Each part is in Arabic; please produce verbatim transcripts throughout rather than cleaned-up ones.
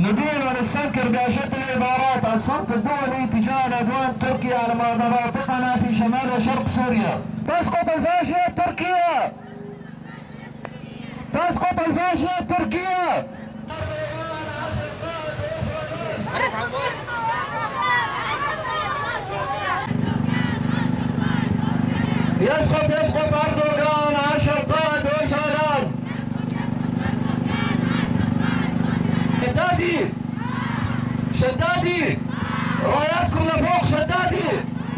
ندين ونستنكر بأشد العبارات الصمت الدولي تجاه عدوان تركيا على مناطقنا في شمال وشرق سوريا. تسقط الفاشية تركيا! تسقط الفاشية تركيا! يسقط يسقط أردوغان عاش القائد وشالان. شدادي شدادي راياتكم لفوق شدادي.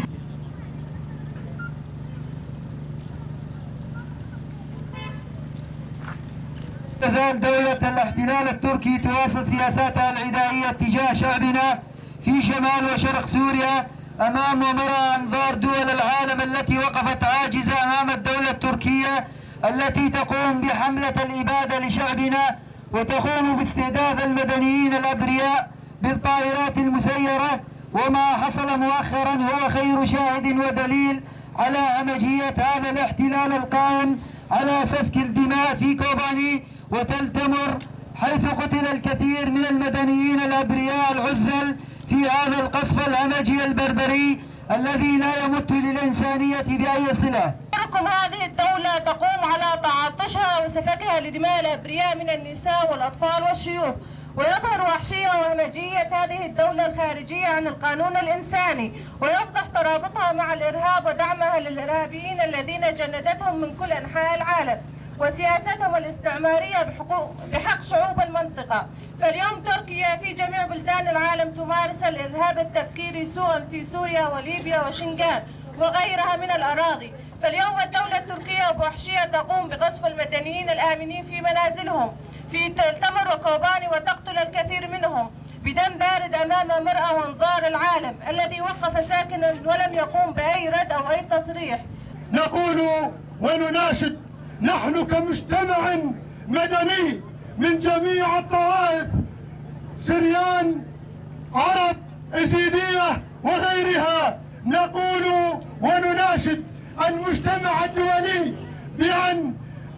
تزال دولة الاحتلال التركي تواصل سياساتها العدائية تجاه شعبنا في شمال وشرق سوريا أمام ومراء أنظار دول العالم التي وقفت عاجزة أمام الدولة التركية التي تقوم بحملة الإبادة لشعبنا وتقوم باستهداف المدنيين الأبرياء بالطائرات المسيرة. وما حصل مؤخرا هو خير شاهد ودليل على همجية هذا الاحتلال القائم على سفك الدماء في كوباني وتلتمر، حيث قتل الكثير من المدنيين الأبرياء العزل في هذا القصف الهمجي البربري الذي لا يمت للإنسانية بأي صلة. تركم هذه الدولة تقوم على تعطشها وسفكها لدماء الأبرياء من النساء والأطفال والشيوخ، ويظهر وحشية وهمجية هذه الدولة الخارجية عن القانون الإنساني، ويفضح ترابطها مع الإرهاب ودعمها للإرهابيين الذين جندتهم من كل أنحاء العالم وسياستهم الاستعمارية بحقوق بحق شعوب المنطقة. فاليوم تركيا في جميع بلدان العالم تمارس الإرهاب التفكيري سوءا في سوريا وليبيا وشنغال وغيرها من الأراضي. فاليوم الدولة التركية بوحشية تقوم بقصف المدنيين الآمنين في منازلهم في تلتمر وكوباني وتقتل الكثير منهم بدم بارد أمام مرأى وانظار العالم الذي وقف ساكنا ولم يقوم بأي رد أو أي تصريح. نقول ونناشد نحن كمجتمع مدني من جميع الطوائف، سريان، عرب، إزيدية وغيرها، نقول ونناشد المجتمع الدولي بأن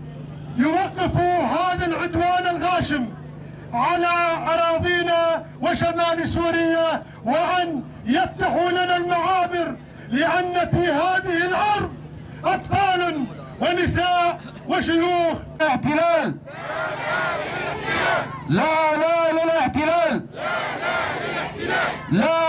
يوقفوا هذا العدوان الغاشم على أراضينا وشمال سوريا، وأن يفتحوا لنا المعابر، لأن في هذه الأرض أطفال ونساء وشيوخ. احتلال لا لا للاحتلال لا